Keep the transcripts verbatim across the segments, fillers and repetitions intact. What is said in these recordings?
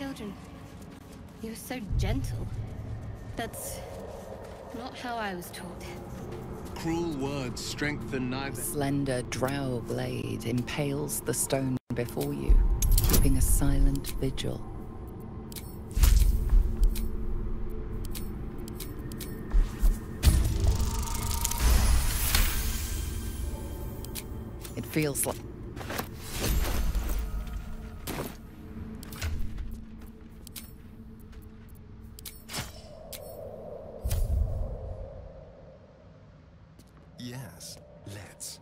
children. You're so gentle. That's not how I was taught. Cruel words strengthen neither. Slender drow blade impales the stone before you, keeping a silent vigil. It feels like... Yes, let's.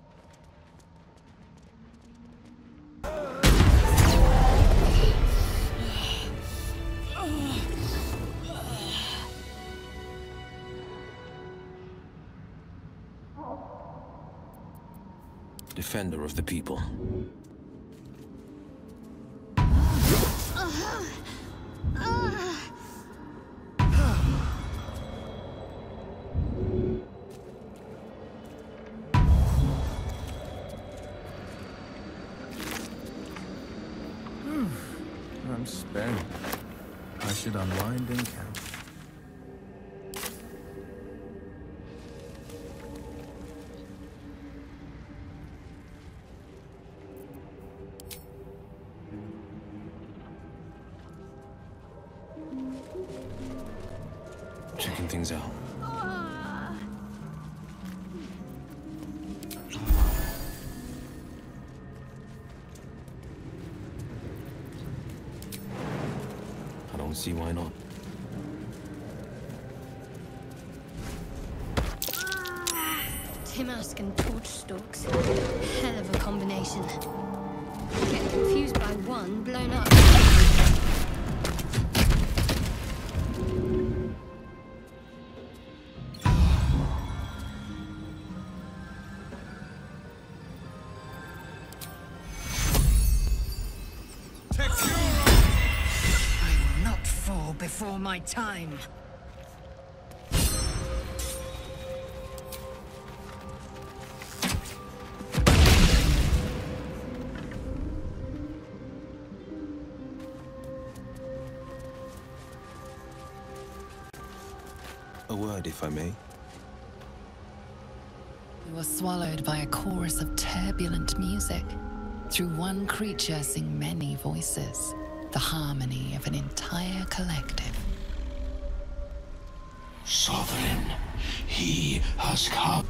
Defender of the people. I'm spent. I should unwind and camp. Checking things out. I don't see why not. Timask and torch stalks. Hell of a combination. Getting confused by one, blown up. I will not fall before my time. A word, if I may. You were swallowed by a chorus of turbulent music. Through one creature sing many voices, the harmony of an entire collective. Sovereign, he has come.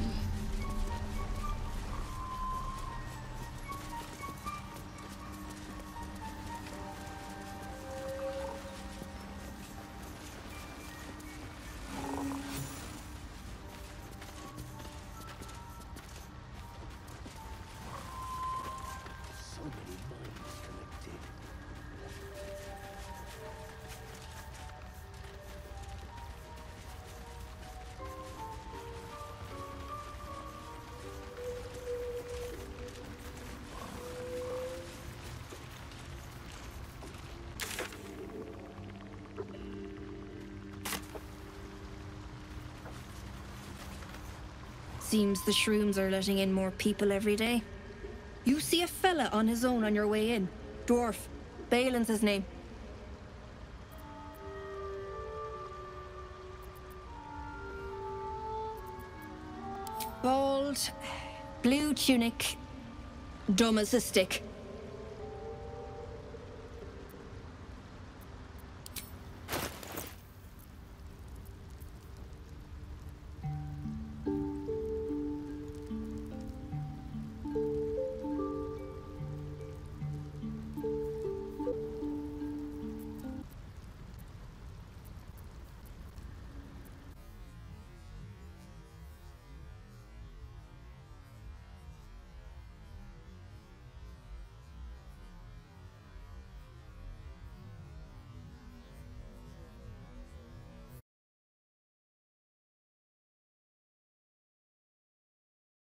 Seems the shrooms are letting in more people every day. You see a fella on his own on your way in. Dwarf. Balin's his name. Bald, blue tunic, dumb as a stick.